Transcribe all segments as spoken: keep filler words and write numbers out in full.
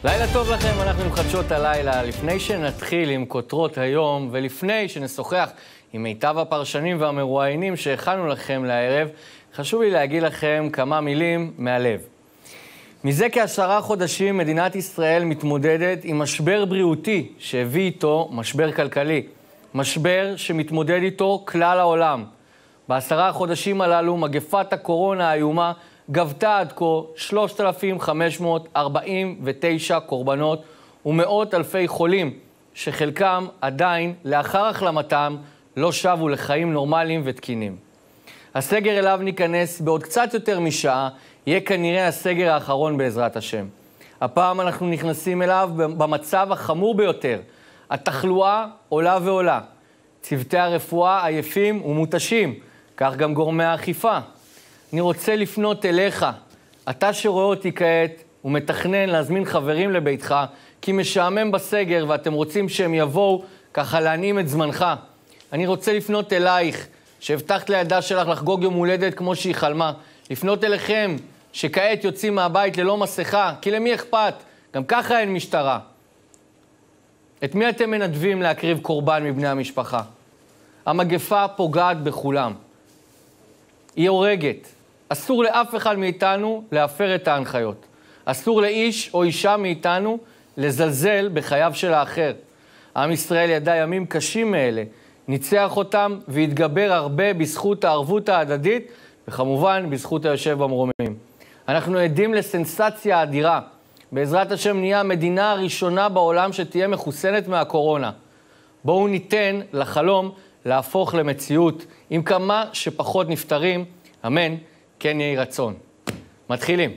לילה טוב לכם, אנחנו עם חדשות הלילה. לפני שנתחיל עם כותרות היום, ולפני שנשוחח עם מיטב הפרשנים והמרואיינים שהכנו לכם לערב, חשוב לי להגיד לכם כמה מילים מהלב. מזה כעשרה חודשים מדינת ישראל מתמודדת עם משבר בריאותי שהביא איתו משבר כלכלי. משבר שמתמודד איתו כלל העולם. בעשרה החודשים הללו מגפת הקורונה האיומה גבתה עד כה שלושת אלפים חמש מאות ארבעים ותשע קורבנות ומאות אלפי חולים, שחלקם עדיין לאחר החלמתם לא שבו לחיים נורמליים ותקינים. הסגר אליו ניכנס בעוד קצת יותר משעה, יהיה כנראה הסגר האחרון בעזרת השם. הפעם אנחנו נכנסים אליו במצב החמור ביותר. התחלואה עולה ועולה. צוותי הרפואה עייפים ומותשים, כך גם גורמי האכיפה. אני רוצה לפנות אליך, אתה שרואה אותי כעת ומתכנן להזמין חברים לביתך, כי משעמם בסגר ואתם רוצים שהם יבואו ככה להנעים את זמנך. אני רוצה לפנות אלייך, שהבטחת לידה שלך לחגוג יום הולדת כמו שהיא חלמה. לפנות אליכם, שכעת יוצאים מהבית ללא מסכה, כי למי אכפת? גם ככה אין משטרה. את מי אתם מנדבים להקריב קורבן מבני המשפחה? המגפה פוגעת בכולם. היא הורגת. אסור לאף אחד מאיתנו להפר את ההנחיות. אסור לאיש או אישה מאיתנו לזלזל בחייו של האחר. עם ישראל ידע ימים קשים מאלה, ניצח אותם והתגבר הרבה בזכות הערבות ההדדית, וכמובן בזכות היושב במרומים. אנחנו עדים לסנסציה אדירה. בעזרת השם נהיה המדינה הראשונה בעולם שתהיה מחוסנת מהקורונה. בואו ניתן לחלום להפוך למציאות, עם כמה שפחות נפטרים, אמן, כן יהי רצון. מתחילים.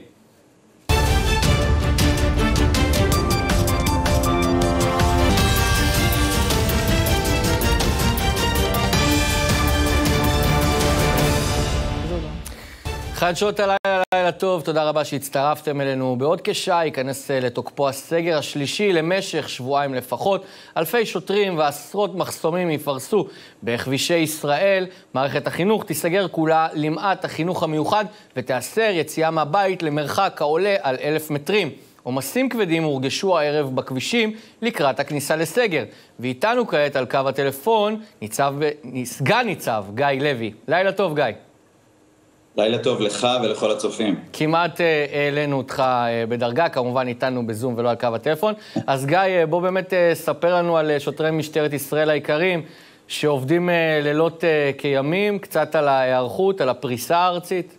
חדשות הלילה, לילה טוב, תודה רבה שהצטרפתם אלינו. בעוד כשעה ייכנס לתוקפו הסגר השלישי למשך שבועיים לפחות. אלפי שוטרים ועשרות מחסומים יפרסו בכבישי ישראל. מערכת החינוך תיסגר כולה למעט החינוך המיוחד ותאסר יציאה מהבית למרחק העולה על אלף מטרים. עומסים כבדים הורגשו הערב בכבישים לקראת הכניסה לסגר. ואיתנו כעת על קו הטלפון ניצב, סגן ניצב גיא לוי. לילה טוב גיא. לילה טוב לך ולכל הצופים. כמעט העלינו אותך בדרגה, כמובן איתנו בזום ולא על קו הטלפון. אז גיא, בוא באמת ספר לנו על שוטרי משטרת ישראל היקרים, שעובדים לילות כימים, קצת על ההיערכות, על הפריסה הארצית.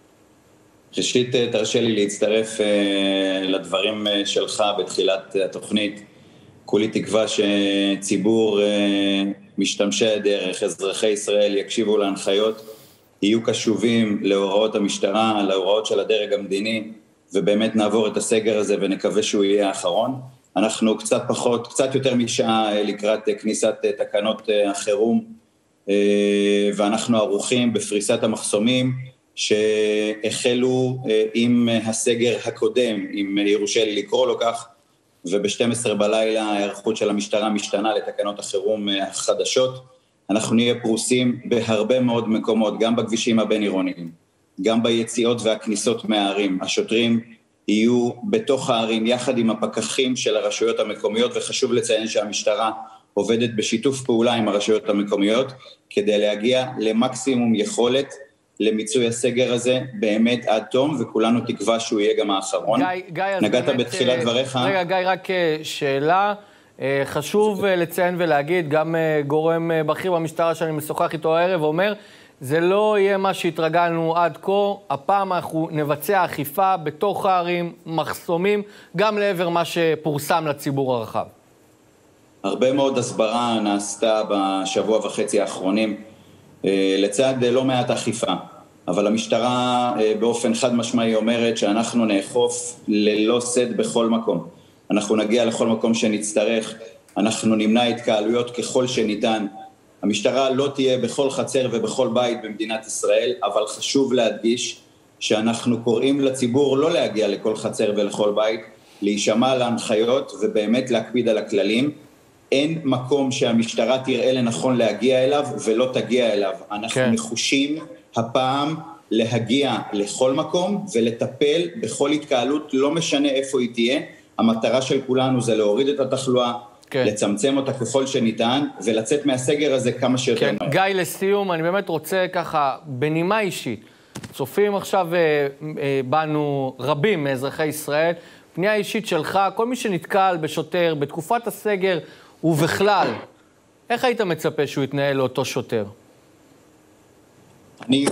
ראשית, תרשה לי להצטרף לדברים שלך בתחילת התוכנית. כולי תקווה שציבור משתמשי הדרך, אזרחי ישראל, יקשיבו להנחיות, יהיו קשובים להוראות המשטרה, להוראות של הדרג המדיני, ובאמת נעבור את הסגר הזה ונקווה שהוא יהיה האחרון. אנחנו קצת פחות, קצת יותר משעה לקראת כניסת תקנות החירום, ואנחנו ערוכים בפריסת המחסומים שהחלו עם הסגר הקודם, אם יורשה לי לקרוא לו כך, וב-שתים עשרה בלילה ההיערכות של המשטרה משתנה לתקנות החירום החדשות. אנחנו נהיה פרוסים בהרבה מאוד מקומות, גם בכבישים הבין-עירוניים, גם ביציאות והכניסות מהערים. השוטרים יהיו בתוך הערים יחד עם הפקחים של הרשויות המקומיות, וחשוב לציין שהמשטרה עובדת בשיתוף פעולה עם הרשויות המקומיות, כדי להגיע למקסימום יכולת למיצוי הסגר הזה באמת עד תום, וכולנו תקווה שהוא יהיה גם האחרון. גיא, גיא, נגעת באמת, בתחילת דבריך. רגע, גיא, רק שאלה. חשוב לציין ולהגיד, גם גורם בכיר במשטרה שאני משוחח איתו הערב אומר, זה לא יהיה מה שהתרגלנו עד כה, הפעם אנחנו נבצע אכיפה בתוך הערים, מחסומים, גם לעבר מה שפורסם לציבור הרחב. הרבה מאוד הסברה נעשתה בשבוע וחצי האחרונים, לצד לא מעט אכיפה, אבל המשטרה באופן חד משמעי אומרת שאנחנו נאכוף ללא סד בכל מקום. אנחנו נגיע לכל מקום שנצטרך, אנחנו נמנע התקהלויות ככל שניתן. המשטרה לא תהיה בכל חצר ובכל בית במדינת ישראל, אבל חשוב להדגיש שאנחנו קוראים לציבור לא להגיע לכל חצר ולכל בית, להישמע להנחיות ובאמת להקפיד על הכללים. אין מקום שהמשטרה תראה לנכון להגיע אליו ולא תגיע אליו. אנחנו כן. נחושים הפעם להגיע לכל מקום ולטפל בכל התקהלות, לא משנה איפה היא תהיה, המטרה של כולנו זה להוריד את התחלואה, כן. לצמצם אותה ככל שניתן, ולצאת מהסגר הזה כמה שיותר כן. מהר. גיא, לסיום, אני באמת רוצה ככה, בנימה אישית, צופים עכשיו אה, אה, בנו רבים מאזרחי ישראל, פנייה אישית שלך, כל מי שנתקל בשוטר, בתקופת הסגר ובכלל, איך היית מצפה שהוא יתנהל לאותו שוטר? אני,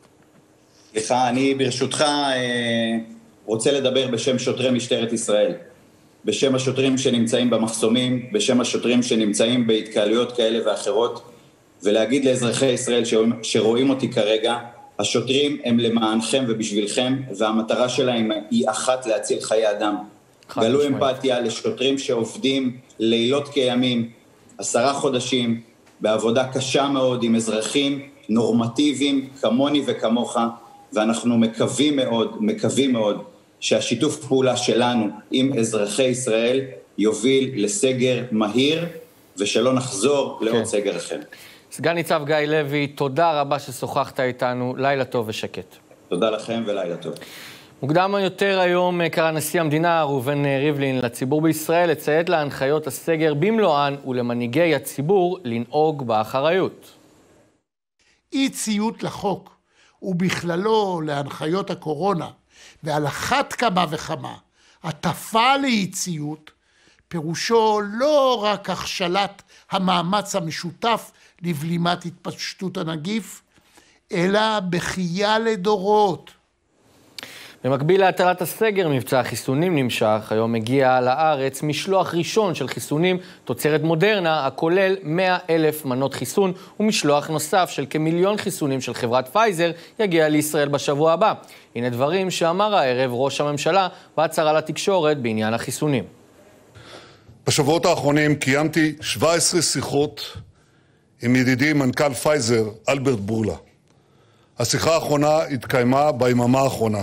סליחה, אני ברשותך אה, רוצה לדבר בשם שוטרי משטרת ישראל. בשם השוטרים שנמצאים במחסומים, בשם השוטרים שנמצאים בהתקהלויות כאלה ואחרות, ולהגיד לאזרחי ישראל שרואים אותי כרגע, השוטרים הם למענכם ובשבילכם, והמטרה שלהם היא אחת, להציל חיי אדם. גלו אמפתיה לשוטרים שעובדים לילות כימים, עשרה חודשים, בעבודה קשה מאוד עם אזרחים נורמטיביים כמוני וכמוך, ואנחנו מקווים מאוד, מקווים מאוד, שהשיתוף פעולה שלנו עם אזרחי ישראל יוביל לסגר מהיר, ושלא נחזור לעוד סגר אחר. סגן ניצב גיא לוי, תודה רבה ששוחחת איתנו, לילה טוב ושקט. תודה לכם ולילה טוב. מוקדם יותר היום קרא נשיא המדינה ראובן ריבלין לציבור בישראל לציית להנחיות הסגר במלואן ולמנהיגי הציבור לנהוג באחריות. אי ציות לחוק ובכללו להנחיות הקורונה, ועל אחת כמה וכמה, הטפה לאי ציות, פירושו לא רק הכשלת המאמץ המשותף לבלימת התפשטות הנגיף, אלא בכייה לדורות. במקביל להטלת הסגר, מבצע החיסונים נמשך. היום מגיע לארץ משלוח ראשון של חיסונים תוצרת מודרנה, הכולל מאה אלף מנות חיסון, ומשלוח נוסף של כמיליון חיסונים של חברת פייזר יגיע לישראל בשבוע הבא. הנה דברים שאמר הערב ראש הממשלה בהצהרה לתקשורת בעניין החיסונים. בשבועות האחרונים קיימתי שבע עשרה שיחות עם ידידי מנכ"ל פייזר, אלברט בורלה. השיחה האחרונה התקיימה ביממה האחרונה.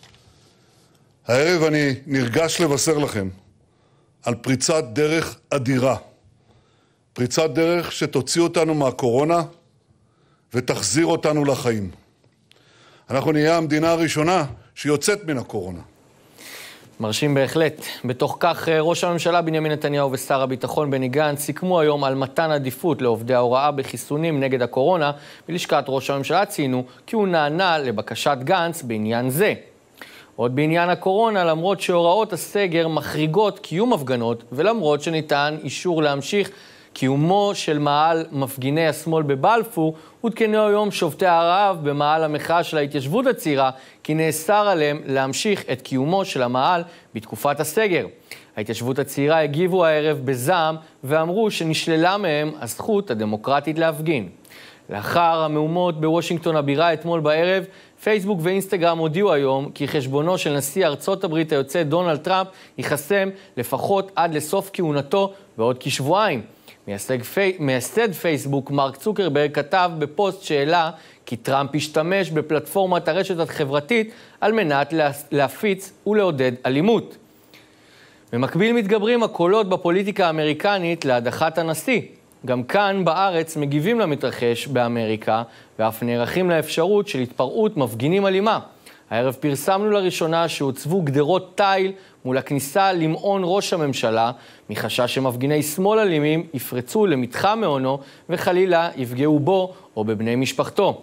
הערב אני נרגש לבשר לכם על פריצת דרך אדירה. פריצת דרך שתוציא אותנו מהקורונה ותחזיר אותנו לחיים. אנחנו נהיה המדינה הראשונה שיוצאת מן הקורונה. מרשים בהחלט. בתוך כך ראש הממשלה בנימין נתניהו ושר הביטחון בני גנץ סיכמו היום על מתן עדיפות לעובדי ההוראה בחיסונים נגד הקורונה. בלשכת ראש הממשלה ציינו כי הוא נענה לבקשת גנץ בעניין זה. עוד בעניין הקורונה, למרות שהוראות הסגר מחריגות קיום הפגנות, ולמרות שניתן אישור להמשיך קיומו של מאהל מפגיני השמאל בבלפור, עודכנו היום שובתי הרעב במאהל המחאה של ההתיישבות הצעירה, כי נאסר עליהם להמשיך את קיומו של המאהל בתקופת הסגר. ההתיישבות הצעירה הגיבו הערב בזעם ואמרו שנשללה מהם הזכות הדמוקרטית להפגין. לאחר המהומות בוושינגטון הבירה אתמול בערב, פייסבוק ואינסטגרם הודיעו היום כי חשבונו של נשיא ארצות הברית היוצא דונלד טראמפ ייחסם לפחות עד לסוף כהונתו בעוד כשבועיים. מייסד, פי... מייסד פייסבוק מרק צוקרברג כתב בפוסט שאלה כי טראמפ השתמש בפלטפורמת הרשת החברתית על מנת להפיץ ולעודד אלימות. במקביל מתגברים הקולות בפוליטיקה האמריקנית להדחת הנשיא. גם כאן בארץ מגיבים למתרחש באמריקה, ואף נערכים לאפשרות של התפרעות מפגינים אלימה. הערב פרסמנו לראשונה שהוצבו גדרות תיל מול הכניסה למעון ראש הממשלה, מחשש שמפגיני שמאל אלימים יפרצו למתחם מעונו וחלילה יפגעו בו או בבני משפחתו.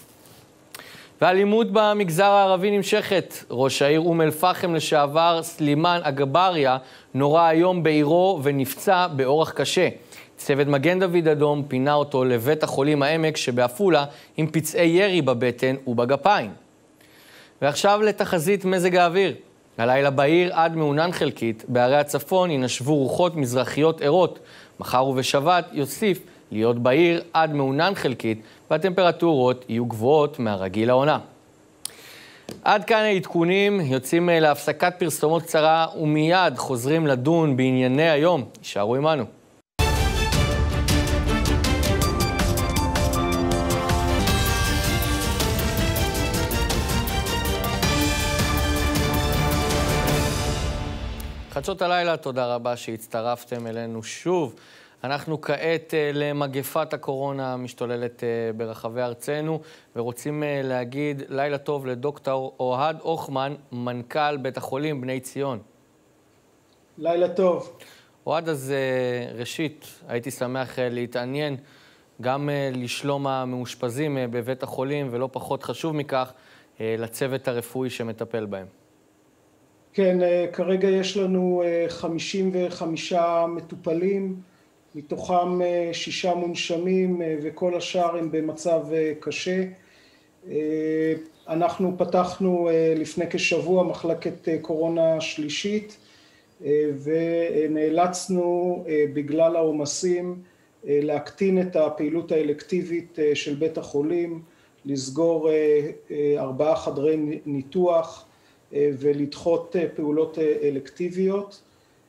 והאלימות במגזר הערבי נמשכת. ראש העיר אום אל-פחם לשעבר סלימאן אגבריה נורא היום בעירו ונפצע באורח קשה. צוות מגן דוד אדום פינה אותו לבית החולים העמק שבעפולה עם פצעי ירי בבטן ובגפיים. ועכשיו לתחזית מזג האוויר. הלילה בעיר עד מעונן חלקית, בערי הצפון ינשבו רוחות מזרחיות ערות. מחר ובשבת יוסיף להיות בעיר עד מעונן חלקית, והטמפרטורות יהיו גבוהות מהרגיל העונה. עד כאן העדכונים, יוצאים להפסקת פרסומות קצרה ומיד חוזרים לדון בענייני היום. יישארו עמנו. חדשות הלילה, תודה רבה שהצטרפתם אלינו שוב. אנחנו כעת למגפת הקורונה המשתוללת ברחבי ארצנו, ורוצים להגיד לילה טוב לדוקטור אוהד אוחמן, מנכ"ל בית החולים בני ציון. לילה טוב. אוהד, אז ראשית, הייתי שמח להתעניין גם לשלום המאושפזים בבית החולים, ולא פחות חשוב מכך, לצוות הרפואי שמטפל בהם. כן, כרגע יש לנו חמישים וחמישה מטופלים, מתוכם שישה מונשמים וכל השאר הם במצב קשה. אנחנו פתחנו לפני כשבוע מחלקת קורונה שלישית, ונאלצנו בגלל העומסים להקטין את הפעילות האלקטיבית של בית החולים, לסגור ארבעה חדרי ניתוח ולדחות פעולות אלקטיביות.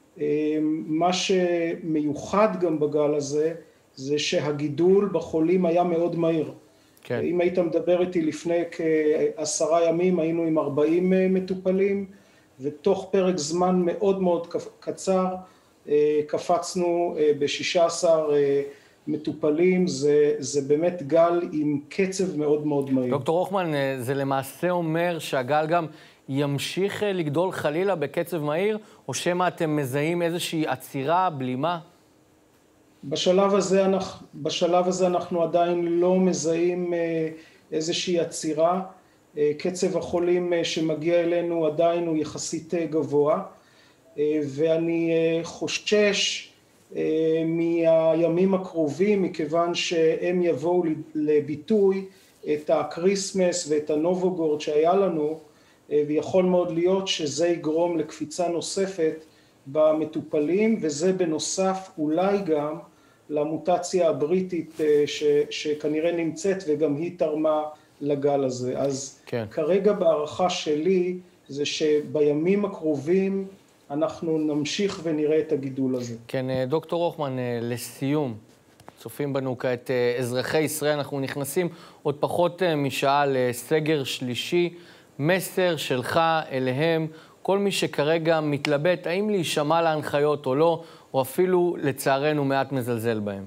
מה שמיוחד גם בגל הזה, זה שהגידול בחולים היה מאוד מהיר. כן. אם היית מדבר איתי לפני כעשרה ימים, היינו עם ארבעים מטופלים, ותוך פרק זמן מאוד מאוד קצר, קפצנו ב-שישה עשר מטופלים. זה, זה באמת גל עם קצב מאוד מאוד מהיר. דוקטור הוכמן, זה למעשה אומר שהגל גם ימשיך לגדול חלילה בקצב מהיר, או שמה אתם מזהים איזושהי עצירה, בלימה? בשלב הזה אנחנו, בשלב הזה אנחנו עדיין לא מזהים איזושהי עצירה. קצב החולים שמגיע אלינו עדיין הוא יחסית גבוה, ואני חושש מהימים הקרובים, מכיוון שהם יבואו לביטוי את הקריסמס ואת הנובוגורד שהיה לנו, ויכול מאוד להיות שזה יגרום לקפיצה נוספת במטופלים, וזה בנוסף אולי גם למוטציה הבריטית ש, שכנראה נמצאת וגם היא תרמה לגל הזה. אז כן. כרגע בהערכה שלי זה שבימים הקרובים אנחנו נמשיך ונראה את הגידול הזה. כן, דוקטור הוכמן, לסיום, צופים בנו כעת אזרחי ישראל, אנחנו נכנסים עוד פחות משעה לסגר שלישי, מסר שלך אליהם, כל מי שכרגע מתלבט האם להישמע להנחיות או לא, או אפילו לצערנו מעט מזלזל בהם.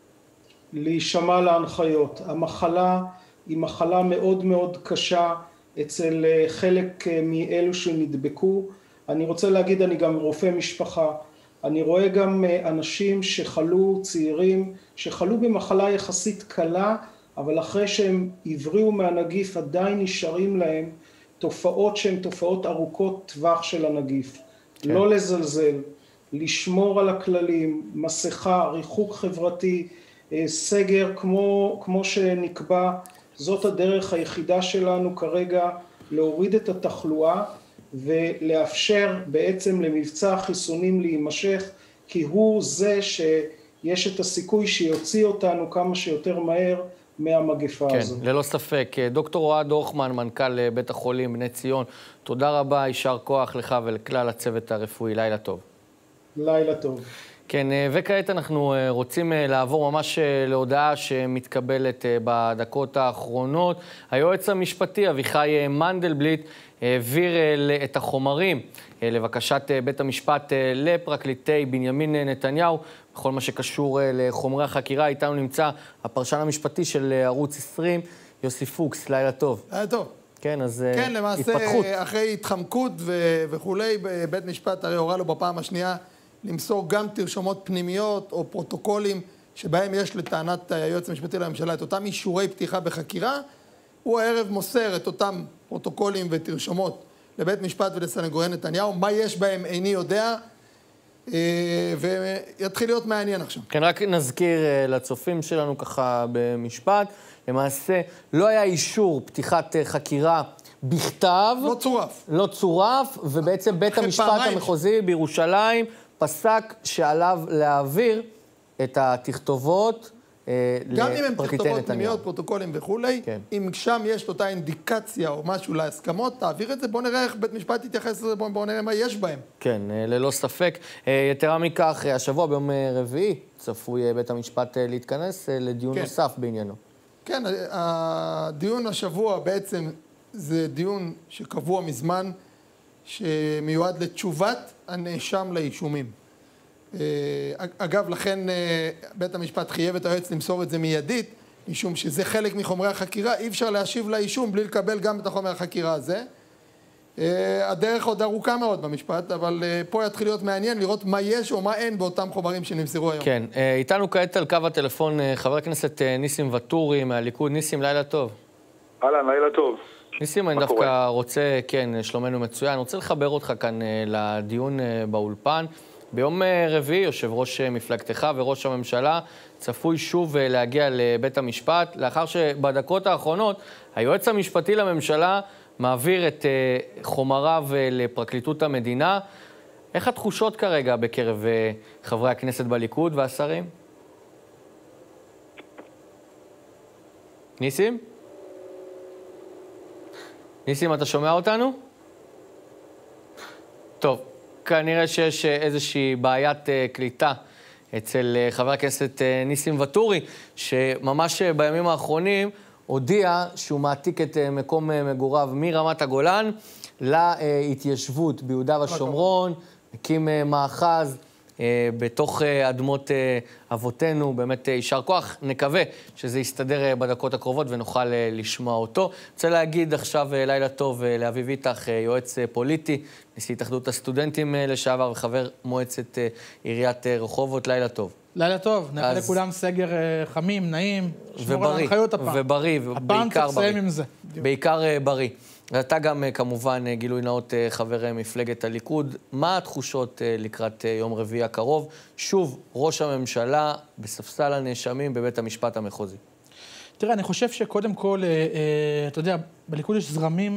להישמע להנחיות. המחלה היא מחלה מאוד מאוד קשה אצל חלק מאלו שנדבקו. אני רוצה להגיד, אני גם רופא משפחה. אני רואה גם אנשים שחלו, צעירים, שחלו במחלה יחסית קלה, אבל אחרי שהם הבריאו מהנגיף עדיין נשארים להם תופעות שהן תופעות ארוכות טווח של הנגיף. כן. לא לזלזל, לשמור על הכללים, מסכה, ריחוק חברתי, סגר כמו, כמו שנקבע. זאת הדרך היחידה שלנו כרגע להוריד את התחלואה ולאפשר בעצם למבצע החיסונים להימשך, כי הוא זה שיש את הסיכוי שיוציא אותנו כמה שיותר מהר מהמגפה כן, הזו. כן, ללא ספק. דוקטור אוהד הוכמן, מנכ"ל בית החולים בני ציון, תודה רבה, יישר כוח לך ולכלל הצוות הרפואי. לילה טוב. לילה טוב. כן, וכעת אנחנו רוצים לעבור ממש להודעה שמתקבלת בדקות האחרונות. היועץ המשפטי אביחי מנדלבליט העביר את החומרים לבקשת בית המשפט לפרקליטי בנימין נתניהו, בכל מה שקשור לחומרי החקירה. איתנו נמצא הפרשן המשפטי של ערוץ עשרים, יוסי פוקס. לילה טוב. לילה טוב. כן, אז כן, למעשה, התפתחות. אחרי התחמקות ו- וכולי, בית משפט הרי הורה לו בפעם השנייה למסור גם תרשומות פנימיות או פרוטוקולים שבהם יש לטענת היועץ המשפטי לממשלה את אותם אישורי פתיחה בחקירה. הוא הערב מוסר את אותם פרוטוקולים ותרשומות לבית משפט ולסנגורי נתניהו. מה יש בהם איני יודע, ויתחיל להיות מעניין עכשיו. כן, רק נזכיר לצופים שלנו ככה במשפט. למעשה לא היה אישור פתיחת חקירה בכתב. לא צורף. לא צורף, ובעצם בית המשפט פעמיים. המחוזי בירושלים פסק שעליו להעביר את התכתובות גם אם הם תכתובות פנימיות, פרוטוקולים וכולי, כן. אם שם יש אותה אינדיקציה או משהו להסכמות, תעביר את זה, בוא נראה איך בית משפט יתייחס לזה, בוא נראה מה יש בהם. כן, ללא ספק. יתרה מכך, השבוע ביום רביעי צפוי בית המשפט להתכנס לדיון כן. נוסף בעניינו. כן, הדיון השבוע בעצם זה דיון שקבוע מזמן, שמיועד לתשובת הנאשם לאישומים. אגב, לכן בית המשפט חייב את היועץ למסור את זה מיידית, משום שזה חלק מחומרי החקירה, אי אפשר להשיב לאישום בלי לקבל גם את החומר החקירה הזה. הדרך עוד ארוכה מאוד במשפט, אבל פה יתחיל להיות מעניין לראות מה יש או מה אין באותם חומרים שנמסרו היום. כן, איתנו כעת על קו הטלפון חבר הכנסת ניסים ואטורי מהליכוד. ניסים, לילה טוב. אהלן, לילה טוב. ניסים, אני דווקא רוצה, כן, שלומנו מצוין, אני רוצה לחבר אותך כאן לדיון באולפן. ביום רביעי, יושב ראש מפלגתך וראש הממשלה צפוי שוב להגיע לבית המשפט, לאחר שבדקות האחרונות היועץ המשפטי לממשלה מעביר את חומריו לפרקליטות המדינה. איך התחושות כרגע בקרב חברי הכנסת בליכוד והשרים? ניסים? ניסים, אתה שומע אותנו? טוב, כנראה שיש איזושהי בעיית קליטה אצל חבר הכנסת ניסים ואטורי, שממש בימים האחרונים הודיע שהוא מעתיק את מקום מגוריו מרמת הגולן להתיישבות ביהודה ושומרון, הקים מאחז בתוך אדמות אבותינו. באמת יישר כוח, נקווה שזה יסתדר בדקות הקרובות ונוכל לשמוע אותו. רוצה להגיד עכשיו לילה טוב לאביב איתך, יועץ פוליטי, נשיא התאחדות הסטודנטים לשעבר וחבר מועצת עיריית רחובות. לילה טוב. לילה טוב, נאחל לכולם סגר חמים, נעים, שמור על ההנחיות הפעם. ובריא, הפעם צריך לסיים עם זה. בעיקר בריא. ואתה גם כמובן גילוי נאות חבר מפלגת הליכוד. מה התחושות לקראת יום רביעי הקרוב? שוב, ראש הממשלה בספסל הנאשמים בבית המשפט המחוזי. תראה, אני חושב שקודם כל, אתה יודע, בליכוד יש זרמים,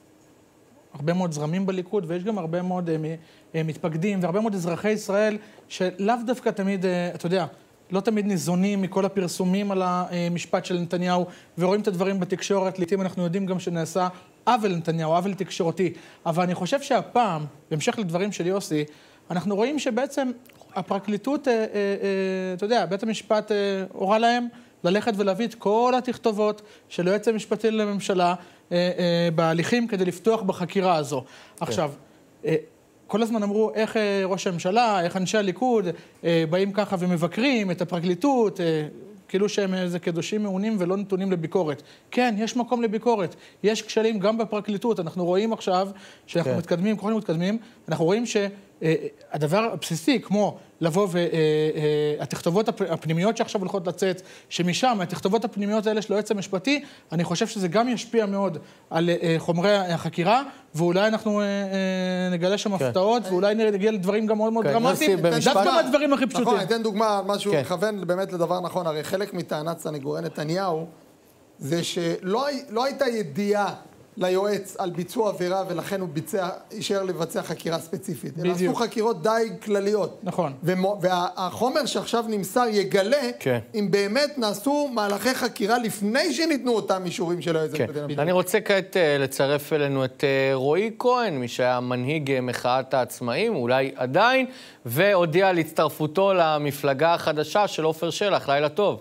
הרבה מאוד זרמים בליכוד, ויש גם הרבה מאוד מתפקדים, והרבה מאוד אזרחי ישראל, שלאו דווקא תמיד, אתה יודע, לא תמיד ניזונים מכל הפרסומים על המשפט של נתניהו, ורואים את הדברים בתקשורת. לעתים אנחנו יודעים גם שנעשה עוול נתניהו, עוול תקשורתי. אבל אני חושב שהפעם, בהמשך לדברים של יוסי, אנחנו רואים שבעצם הפרקליטות, אה, אה, אה, אתה יודע, בית המשפט אה, הורה להם ללכת ולהביא את כל התכתובות של היועץ המשפטי לממשלה אה, אה, בהליכים כדי לפתוח בחקירה הזו. כן. עכשיו, אה, כל הזמן אמרו איך אה, ראש הממשלה, איך אנשי הליכוד אה, באים ככה ומבקרים את הפרקליטות, אה, כאילו שהם איזה קדושים מעונים ולא נתונים לביקורת. כן, יש מקום לביקורת. יש כשלים גם בפרקליטות. אנחנו רואים עכשיו שאנחנו כן. מתקדמים, כולנו מתקדמים, אנחנו רואים שהדבר הבסיסי, כמו לבוא והתכתובות הפנימיות שעכשיו הולכות לצאת, שמשם, התכתובות הפנימיות האלה של היועץ המשפטי, אני חושב שזה גם ישפיע מאוד על חומרי החקירה, ואולי אנחנו נגלה שם הפתעות, ואולי נגיע לדברים גם מאוד מאוד דרמטיים. דווקא מהדברים הכי פשוטים. נכון, ניתן דוגמה, משהו מכוון באמת לדבר נכון. הרי חלק מטענת סניגורי נתניהו, זה שלא הייתה ידיעה ליועץ על ביצוע עבירה, ולכן הוא ביצע, אישר לבצע חקירה ספציפית. בדיוק. עשו חקירות די כלליות. נכון. והחומר שעכשיו נמסר יגלה, כן. אם באמת נעשו מהלכי חקירה לפני שניתנו אותם אישורים של היועץ. כן. אני רוצה כעת לצרף אלינו את רועי כהן, מי שהיה מנהיג מחאת העצמאים, אולי עדיין, והודיע על הצטרפותו למפלגה החדשה של עופר שלח. לילה טוב.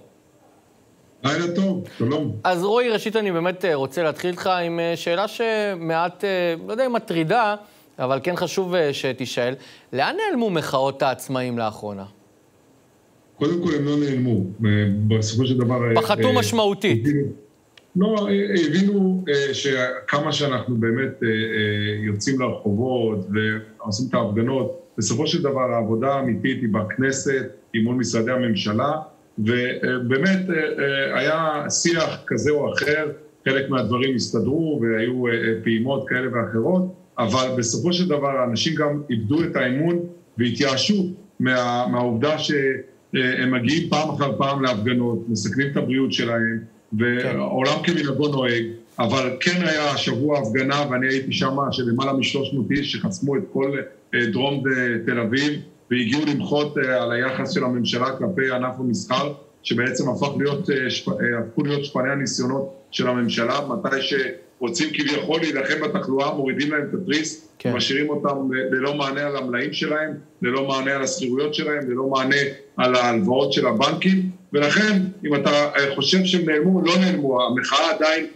לילה טוב, שלום. אז רועי, ראשית אני באמת רוצה להתחיל איתך עם שאלה שמעט, לא יודע, מטרידה, אבל כן חשוב שתשאל. לאן נעלמו מחאות העצמאים לאחרונה? קודם כל הם לא נעלמו. בסופו של דבר... פחתו משמעותית. לא, הבינו שכמה שאנחנו באמת יוצאים לרחובות ועושים את ההפגנות, בסופו של דבר העבודה האמיתית היא בכנסת, עם מול משרדי הממשלה, ובאמת היה שיח כזה או אחר, חלק מהדברים הסתדרו והיו פעימות כאלה ואחרות, אבל בסופו של דבר האנשים גם איבדו את האמון והתייאשו מה, מהעובדה שהם מגיעים פעם אחר פעם להפגנות, מסכנים את הבריאות שלהם, ועולם כמנהגו נוהג, אבל כן היה שבוע הפגנה ואני הייתי שם של למעלה משלוש מאות איש שחסמו את כל דרום תל אביב, והגיעו למחות על היחס של הממשלה כלפי ענף המסחר, שבעצם הפך להיות, הפכו להיות שפני הניסיונות של הממשלה, מתי שרוצים כביכול להילחם בתחלואה, מורידים להם את התריס, כן. משאירים אותם ללא מענה על המלאים שלהם, ללא מענה על הסחירויות שלהם, ללא מענה על ההלוואות של הבנקים, ולכן אם אתה חושב שהם נעלמו, לא נעלמו, המחאה עדיין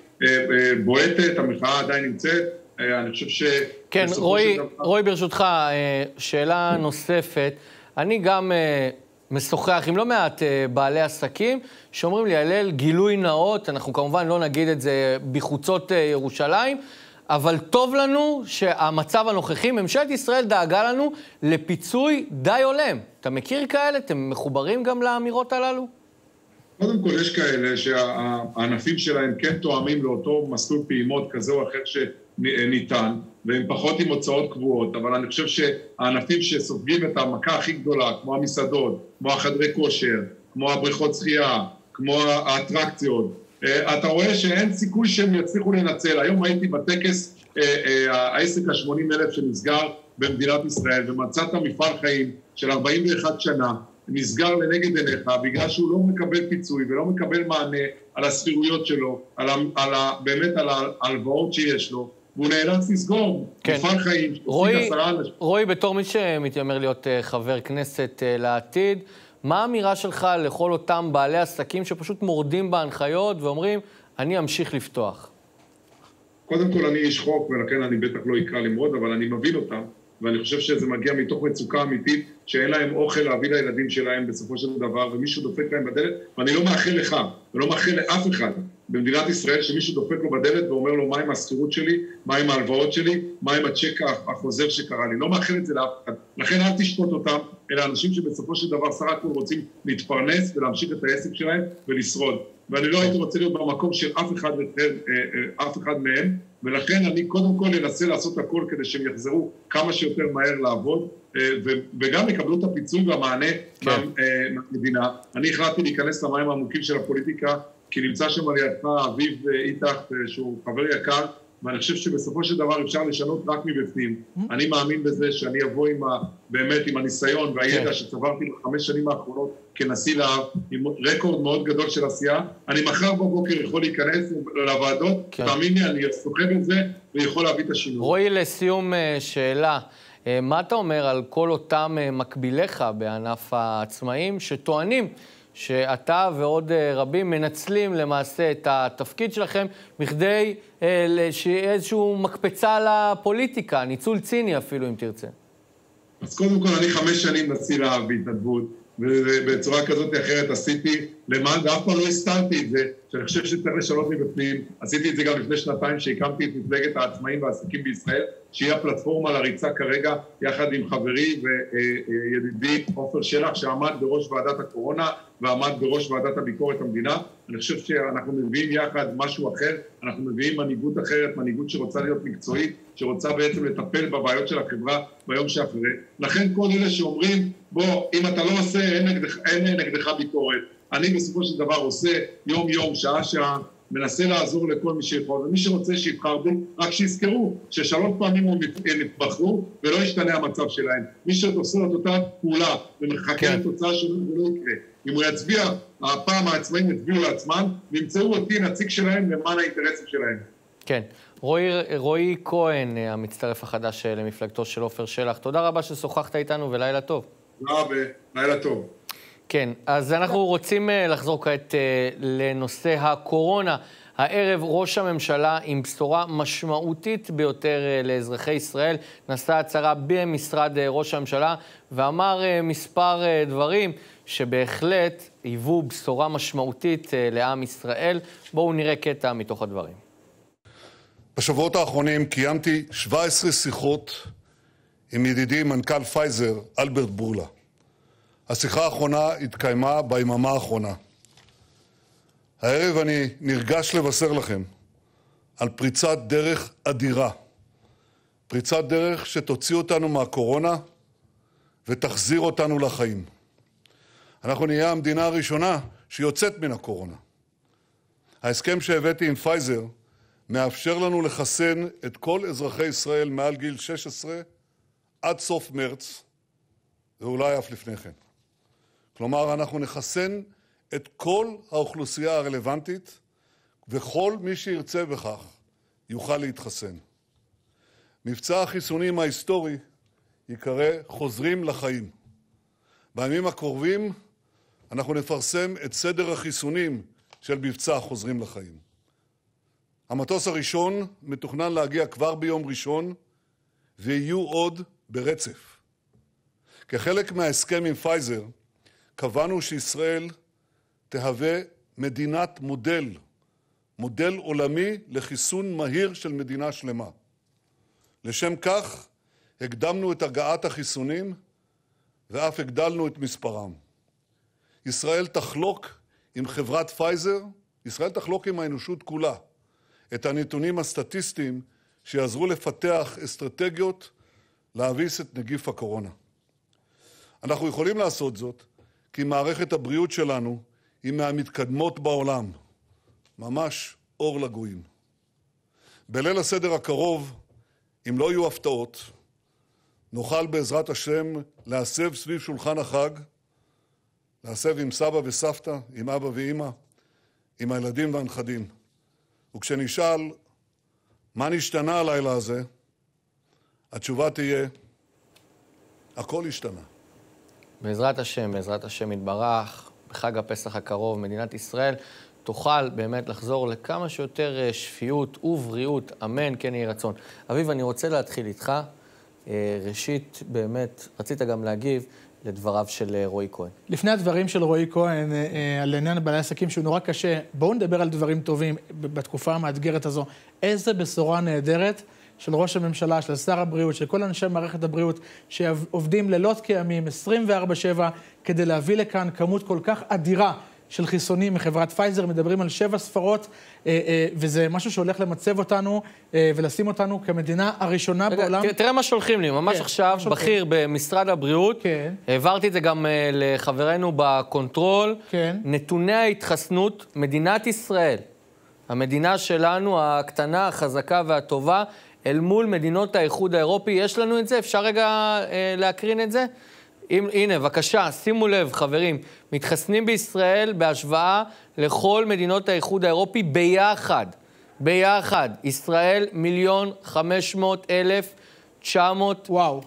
בועטת, המחאה עדיין נמצאת, אני חושב ש... כן, רועי, רועי ברשותך, שאלה נוספת. אני גם משוחח עם לא מעט בעלי עסקים שאומרים לי, הלל, גילוי נאות, אנחנו כמובן לא נגיד את זה בחוצות ירושלים, אבל טוב לנו שהמצב הנוכחי, ממשלת ישראל דאגה לנו לפיצוי די הולם. אתה מכיר כאלה? אתם מחוברים גם לאמירות הללו? קודם כל יש כאלה שהענפים שלהם כן תואמים לאותו מסלול פעימות כזה או אחר שניתן, והם פחות עם הוצאות קבועות, אבל אני חושב שהענפים שסופגים את המכה הכי גדולה, כמו המסעדות, כמו החדרי כושר, כמו הבריכות שחייה, כמו האטרקציות, אתה רואה שאין סיכוי שהם יצליחו לנצל. היום הייתי בטקס העסק ה-שמונים אלף שנסגר במדינת ישראל, ומצאת מפעל חיים של ארבעים ואחת שנה, נסגר לנגד עיניך, בגלל שהוא לא מקבל פיצוי ולא מקבל מענה על הסחירויות שלו, על, על, באמת על ההלוואות שיש לו, והוא נאלץ לסגור כן. מפעל חיים. רועי, רועי, בתור מי שמתיימר להיות חבר כנסת לעתיד, מה האמירה שלך לכל אותם בעלי עסקים שפשוט מורדים בהנחיות ואומרים, אני אמשיך לפתוח? קודם כל אני איש חוק, ולכן אני בטח לא אקרא למרוד, אבל אני מבין אותם, ואני חושב שזה מגיע מתוך מצוקה אמיתית, שאין להם אוכל להביא לילדים שלהם בסופו של דבר, ומישהו דופק להם בדלת, ואני לא מאחל לך, ולא מאחל לאף אחד במדינת ישראל, שמישהו דופק לו בדלת ואומר לו, מה עם הסחירות שלי, מה עם ההלוואות שלי, מה עם הצ'ק החוזר שקרה לי, לא מאחל את זה לאף אחד. לכן אל תשפוט אותם, אלא אנשים שבסופו של דבר סך הכל רוצים להתפרנס ולהמשיך את העסק שלהם ולשרוד. ואני לא הייתי רוצה להיות במקום של אף אחד, אף אחד מהם, ולכן אני קודם כל אנסה לעשות הכל כדי שהם יחזרו כמה שיותר מהר לעבוד, וגם יקבלו את הפיצוי והמענה מהמדינה. אני החלטתי להיכנס למים העמוקים של הפוליטיקה, כי נמצא שם על ידך אביב איתך, שהוא חבר יקר, ואני חושב שבסופו של דבר אפשר לשנות רק מבפנים. אני מאמין בזה שאני אבוא עם ה, באמת עם הניסיון והידע שצברתי בחמש שנים האחרונות כנשיא להב, עם רקורד מאוד גדול של עשייה. אני מחר בבוקר יכול להיכנס לוועדות, תאמין לי, אני סוחב את זה ויכול להביא את השינוי. רועי, לסיום שאלה, מה אתה אומר על כל אותם מקביליך בענף העצמאים שטוענים שאתה ועוד רבים מנצלים למעשה את התפקיד שלכם בכדי שיהיה איזשהו מקפצה לפוליטיקה, ניצול ציני אפילו אם תרצה? אז קודם כל אני חמש שנים נשיא להב בהתנדבות, ובצורה כזאת או אחרת עשיתי למען, ואף פעם לא הסתרתי את זה, שאני חושב שצריך לשנות מבפנים. עשיתי את זה גם לפני שנתיים שהקמתי את מפלגת העצמאים והעסקים בישראל, שהיא הפלטפורמה לריצה כרגע, יחד עם חברי וידידי עופר שלח, שעמד בראש ועדת הקורונה, ועמד בראש ועדת הביקורת המדינה. אני חושב שאנחנו מביאים יחד משהו אחר, אנחנו מביאים מנהיגות אחרת, מנהיגות שרוצה להיות מקצועית, שרוצה בעצם לטפל בבעיות של החברה ביום שאחרי. לכן כל אלה שאומרים, בוא, אם אתה לא עושה, אין נגדך, אין נגדך ביקורת. אני בסופו של דבר עושה יום יום, שעה שעה, מנסה לעזור לכל מי שיכול, ומי שרוצה שיבחר בי, רק שיזכרו ששלוש פעמים הם נבחרו ולא ישתנה המצב שלהם. מי שעושה את אותה פעולה ומחכה כן. לתוצאה שלו, זה לא יקרה. אם הוא יצביע, הפעם העצמאים יצביעו לעצמם, וימצאו אותי נציג שלהם למען האינטרסים שלהם. כן. רועי, רועי כהן, המצטרף החדש למפלגתו של עופר שלח, תודה רבה ששוחחת איתנו ולילה טוב. תודה ולילה טוב. כן, אז אנחנו רוצים לחזור כעת לנושא הקורונה. הערב ראש הממשלה עם בשורה משמעותית ביותר לאזרחי ישראל, נשא הצהרה במשרד ראש הממשלה ואמר מספר דברים שבהחלט היוו בשורה משמעותית לעם ישראל. בואו נראה קטע מתוך הדברים. בשבועות האחרונים קיימתי שבע עשרה שיחות עם ידידי מנכ"ל פייזר, אלברט בורלה. השיחה האחרונה התקיימה ביממה האחרונה. הערב אני נרגש לבשר לכם על פריצת דרך אדירה. פריצת דרך שתוציא אותנו מהקורונה ותחזיר אותנו לחיים. אנחנו נהיה המדינה הראשונה שיוצאת מן הקורונה. ההסכם שהבאתי עם פייזר מאפשר לנו לחסן את כל אזרחי ישראל מעל גיל שש עשרה עד סוף מרץ, ואולי אף לפני כן. כלומר, אנחנו נחסן את כל האוכלוסייה הרלוונטית, וכל מי שירצה בכך יוכל להתחסן. מבצע החיסונים ההיסטורי יקרא חוזרים לחיים. בימים הקרובים אנחנו נפרסם את סדר החיסונים של מבצע חוזרים לחיים. המטוס הראשון מתוכנן להגיע כבר ביום ראשון, ויהיו עוד ברצף. כחלק מההסכם עם פייזר, קבענו שישראל תהווה מדינת מודל מודל עולמי לחיסון מהיר של מדינה שלמה. לשם כך, הקדמנו את הגעת החיסונים ואף הגדלנו את מספרם. ישראל תחלוק עם חברת פייזר, ישראל תחלוק עם האנושות כולה, את הנתונים הסטטיסטיים שיעזרו לפתח אסטרטגיות להביס את נגיף הקורונה. אנחנו יכולים לעשות זאת כי מערכת הבריאות שלנו היא מהמתקדמות בעולם, ממש אור לגויים. בליל הסדר הקרוב, אם לא יהיו הפתעות, נוכל בעזרת השם להסב סביב שולחן החג, להסב עם סבא וסבתא, עם אבא ואמא, עם הילדים והנכדים. וכשנשאל מה נשתנה הלילה הזה, התשובה תהיה, הכל השתנה. בעזרת השם, בעזרת השם יתברך, בחג הפסח הקרוב, מדינת ישראל תוכל באמת לחזור לכמה שיותר שפיות ובריאות, אמן, כן יהי רצון. אביב, אני רוצה להתחיל איתך. ראשית, באמת, רצית גם להגיב לדבריו של רועי כהן. לפני הדברים של רועי כהן, על עניין בעלי עסקים שהוא נורא קשה, בואו נדבר על דברים טובים בתקופה המאתגרת הזו. איזה בשורה נהדרת של ראש הממשלה, של שר הבריאות, של כל אנשי מערכת הבריאות, שעובדים לילות כימים, עשרים וארבע שבע, כדי להביא לכאן כמות כל כך אדירה של חיסונים מחברת פייזר, מדברים על שבע ספרות, וזה משהו שהולך למצב אותנו ולשים אותנו כמדינה הראשונה בעולם. תראה מה שולחים לי, ממש עכשיו, בכיר במשרד הבריאות, העברתי את זה גם לחברנו בקונטרול, נתוני ההתחסנות, מדינת ישראל, המדינה שלנו, הקטנה, החזקה והטובה, אל מול מדינות האיחוד האירופי, יש לנו את זה? אפשר רגע להקרין את זה? הנה, בבקשה, שימו לב, חברים, מתחסנים בישראל בהשוואה לכל מדינות האיחוד האירופי ביחד. ביחד. ישראל מיליון חמש מאות אלף תשע מאות... וואו.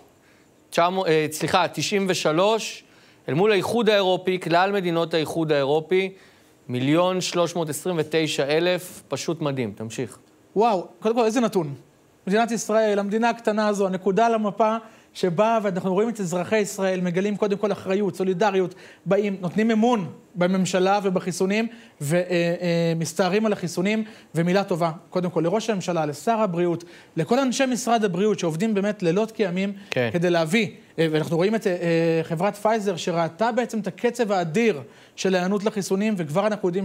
סליחה, תשעים ושלוש. אל מול האיחוד האירופי, כלל מדינות האיחוד האירופי, מיליון שלוש מאות עשרים ותשע אלף. פשוט מדהים. תמשיך. וואו, קודם כל, איזה נתון. מדינת ישראל, המדינה הקטנה הזו, הנקודה על המפה, שבאה, ואנחנו רואים את אזרחי ישראל, מגלים קודם כל אחריות, סולידריות, באים, נותנים אמון בממשלה ובחיסונים, ומסתערים על החיסונים, ומילה טובה, קודם כל, לראש הממשלה, לשר הבריאות, לכל אנשי משרד הבריאות, שעובדים באמת לילות כימים, כן. כדי להביא, ואנחנו רואים את חברת פייזר, שראתה בעצם את הקצב האדיר של הענות לחיסונים, וכבר אנחנו יודעים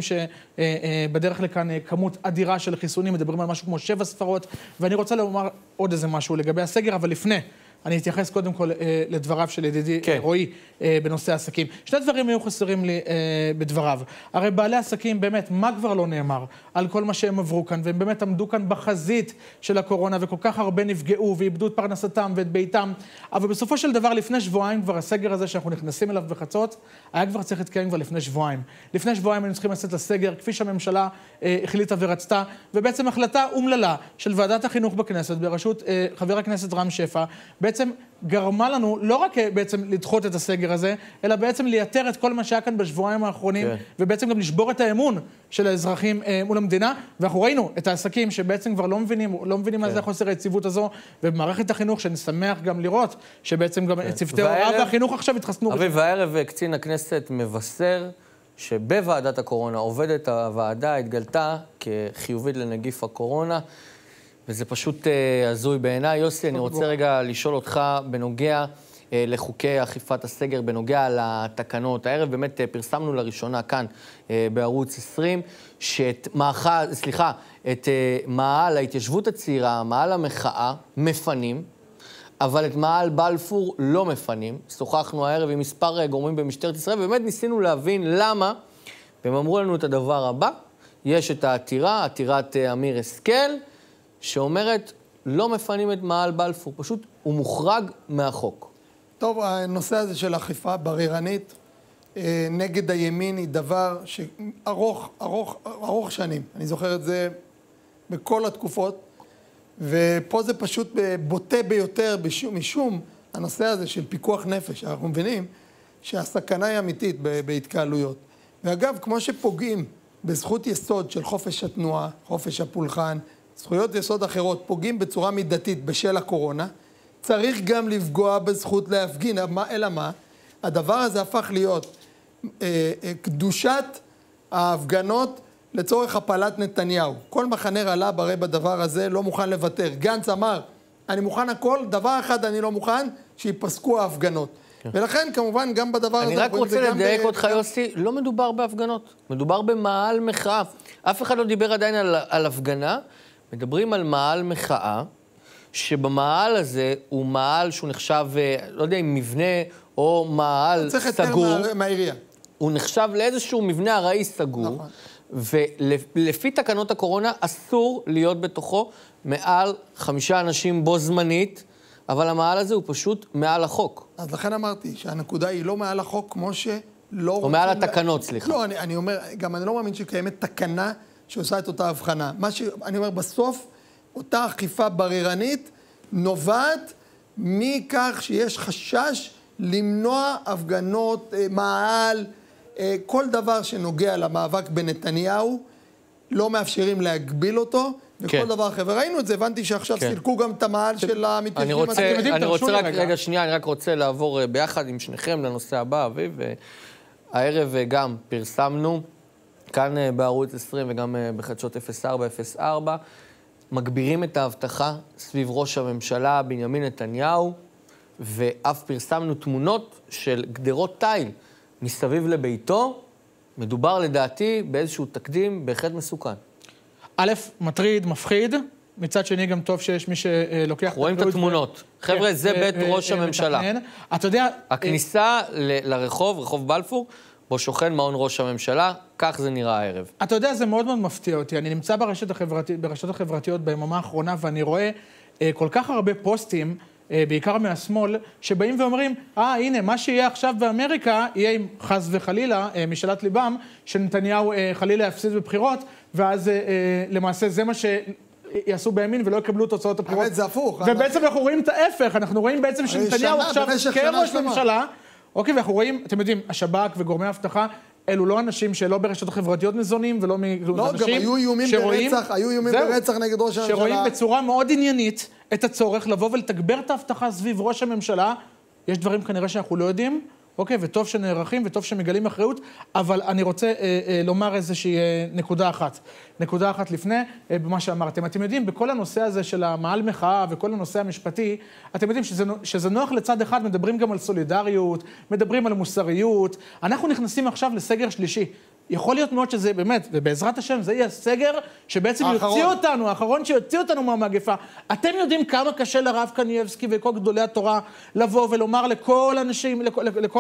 שבדרך לכאן כמות אדירה של חיסונים, מדברים על משהו כמו שבע ספרות, ואני רוצה לומר עוד איזה משהו לגבי הסגר, אבל לפני, אני אתייחס קודם כל אה, לדבריו של ידידי כן. רועי אה, בנושא העסקים. שני דברים היו חסרים לי אה, בדבריו. הרי בעלי עסקים באמת, מה כבר לא נאמר על כל מה שהם עברו כאן, והם באמת עמדו כאן בחזית של הקורונה, וכל כך הרבה נפגעו ואיבדו את פרנסתם ואת ביתם. אבל בסופו של דבר, לפני שבועיים כבר הסגר הזה שאנחנו נכנסים אליו בחצות, היה כבר צריך להתקיים כבר לפני שבועיים. לפני שבועיים היינו צריכים לצאת לסגר, כפי שהממשלה אה, החליטה ורצתה, ובעצם החלטה אומללה של ועדת החינוך בכנסת, בראשות אה, חבר הכנסת רם שפע, בעצם גרמה לנו לא רק בעצם לדחות את הסגר הזה, אלא בעצם לייתר את כל מה שהיה כאן בשבועיים האחרונים, כן. ובעצם גם לשבור את האמון של האזרחים אה, מול המדינה, ואנחנו ראינו את העסקים שבעצם כבר לא מבינים, לא מבינים כן. מה זה חוסר היציבות הזו, ובמערכת החינוך שאני שמח גם לראות, שבעצם גם כן. צוותי הוראה והחינוך עכשיו התחסנו. אביב, הערב קצין הכנסת מבשר שבוועדת הקורונה עובדת הוועדה, התגלתה כחיובית לנגיף הקורונה, וזה פשוט uh, הזוי בעיניי. יוסי, אני רוצה רגע לשאול אותך בנוגע uh, לחוקי אכיפת הסגר, בנוגע לתקנות. הערב באמת uh, פרסמנו לראשונה כאן uh, בערוץ עשרים, שאת מאחל, סליחה, את uh, מעל ההתיישבות הצעירה, מעל המחאה, מפנים, אבל את מעל בלפור לא מפנים. שוחחנו הערב עם מספר uh, גורמים במשטרת ישראל, ובאמת ניסינו להבין למה, והם אמרו לנו את הדבר הבא, יש את העתירה, עתירת uh, אמיר השכל, שאומרת, לא מפנים את מעל בלפור, פשוט הוא מוחרג מהחוק. טוב, הנושא הזה של אכיפה בררנית נגד הימין היא דבר שארוך, ארוך, ארוך שנים. אני זוכר את זה בכל התקופות, ופה זה פשוט בוטה ביותר בשום, משום הנושא הזה של פיקוח נפש. אנחנו מבינים שהסכנה היא אמיתית בהתקהלויות. ואגב, כמו שפוגעים בזכות יסוד של חופש התנועה, חופש הפולחן, זכויות יסוד אחרות פוגעים בצורה מידתית בשל הקורונה, צריך גם לפגוע בזכות להפגין. אלא מה? הדבר הזה הפך להיות אה, אה, קדושת ההפגנות לצורך הפלת נתניהו. כל מחנה רעלה הרי בדבר הזה לא מוכן לוותר. גנץ אמר, אני מוכן הכל, דבר אחד אני לא מוכן, שיפסקו ההפגנות. כן. ולכן כמובן גם בדבר אני הזה... אני רק רוצה לדייק ב... אותך יוסי, לא מדובר בהפגנות, מדובר במעל מחאה. אף אחד לא דיבר עדיין על, על הפגנה, מדברים על מעל מחאה, שבמעל הזה הוא מעל שהוא נחשב, לא יודע אם מבנה או מעל סגור. צריך יותר מהעירייה. הוא נחשב לאיזשהו מבנה ארעי סגור. נכון. ולפי תקנות הקורונה אסור להיות בתוכו מעל חמישה אנשים בו זמנית, אבל המעל הזה הוא פשוט מעל החוק. אז לכן אמרתי שהנקודה היא לא מעל החוק כמו שלא... או מעל התקנות, סליחה. לא, אני, אני אומר, גם אני לא מאמין שקיימת תקנה שעושה את אותה הבחנה. מה שאני אומר, בסוף, אותה אכיפה בררנית נובעת מכך שיש חשש למנוע הפגנות, מעל, כל דבר שנוגע למאבק בנתניהו, לא מאפשרים להגביל אותו, וכל כן. דבר אחר. וראינו את זה, הבנתי שעכשיו כן. סילקו גם את המעל של המתיישבים. אני רוצה, אני רוצה רק, רגע. רגע שנייה, אני רק רוצה לעבור ביחד עם שניכם לנושא הבא, אביב. הערב גם פרסמנו, כאן בערוץ עשרים וגם בחדשות אפס ארבע אפס ארבע, מגבירים את ההבטחה סביב ראש הממשלה בנימין נתניהו, ואף פרסמנו תמונות של גדרות תיל מסביב לביתו. מדובר לדעתי באיזשהו תקדים בהחלט מסוכן. א', מטריד, מפחיד, מצד שני גם טוב שיש מי שלוקח... רואים את התמונות. חבר'ה, זה בית ראש הממשלה. אתה יודע... הכניסה לרחוב, רחוב בלפור, בו שוכן מעון ראש הממשלה, כך זה נראה הערב. אתה יודע, זה מאוד מאוד מפתיע אותי. אני נמצא ברשת החברתית, ברשתות החברתיות ביממה האחרונה, ואני רואה כל כך הרבה פוסטים, בעיקר מהשמאל, שבאים ואומרים, אה, הנה, מה שיהיה עכשיו באמריקה, יהיה עם חס וחלילה, משאלת ליבם, שנתניהו חלילה יפסיד בבחירות, ואז למעשה זה מה שיעשו בימין ולא יקבלו תוצאות הבחירות. באמת זה הפוך. ובעצם אנחנו רואים את ההפך, אנחנו רואים בעצם שנתניהו עכשיו כראש ממשלה, אוקיי, ואנחנו רואים, אתם יודעים, השב"כ וגורמי האבטחה, אלו לא אנשים שלא ברשתות חברתיות מזונים, ולא לא, גם היו איומים ברצח, היו איומים ברצח נגד ראש הממשלה. שרואים בצורה מאוד עניינית את הצורך לבוא ולתגבר את ההבטחה סביב ראש הממשלה. יש דברים כנראה שאנחנו לא יודעים, אוקיי, וטוב שנערכים וטוב שמגלים אחריות, אבל אני רוצה אה, אה, לומר איזושהי אה, נקודה אחת. נקודה אחת לפני, אה, במה שאמרתם. אתם יודעים, בכל הנושא הזה של המעל מחאה וכל הנושא המשפטי, אתם יודעים שזה, שזה נוח לצד אחד, מדברים גם על סולידריות, מדברים על מוסריות. אנחנו נכנסים עכשיו לסגר שלישי. יכול להיות מאוד שזה באמת, ובעזרת השם, זה יהיה סגר שבעצם יוציא אותנו, האחרון שיוציא אותנו מהמגפה. אתם יודעים כמה קשה לרב קנייבסקי וכל גדולי התורה לבוא ולומר לכל אנשים, לכל, לכל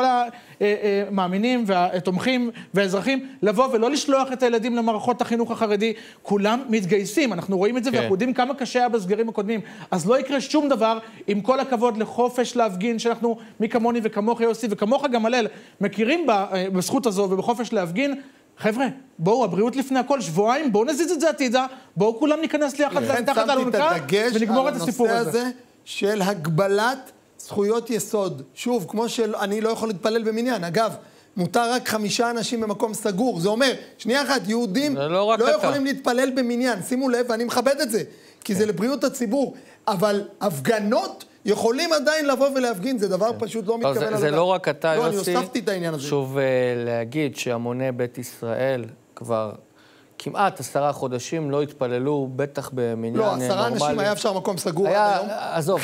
המאמינים והתומכים והאזרחים, לבוא ולא לשלוח את הילדים למערכות החינוך החרדי. כולם מתגייסים, אנחנו רואים את זה, כן. ואנחנו יודעים כמה קשה היה בסגרים הקודמים. אז לא יקרה שום דבר, עם כל הכבוד לחופש להפגין, שאנחנו מי כמוני וכמוך יוסי וכמוך גם הלל, מכירים בזכות הזו ובחופש להפגין. חבר'ה, בואו, הבריאות לפני הכל, שבועיים, בואו נזיז את זה עתידה, בואו כולם ניכנס ליחד תחת האלונקה ונגמור את הסיפור הזה. הזה של הגבלת זכויות יסוד. שוב, כמו שאני לא יכול להתפלל במניין. אגב, מותר רק חמישה אנשים במקום סגור. זה אומר, שנייה אחת, יהודים לא, לא יכולים להתפלל במניין. שימו לב, ואני מכבד את זה, כי זה לבריאות הציבור. אבל הפגנות יכולים עדיין לבוא ולהפגין, זה דבר פשוט לא מתקבל על הדעת. זה לא רק אתה, יוסי. לא, אני הוספתי את העניין הזה. שוב להגיד שהמוני בית ישראל כבר כמעט עשרה חודשים לא התפללו, בטח במניין נורמלי. לא, עשרה אנשים היה אפשר מקום סגור עד היום. עזוב,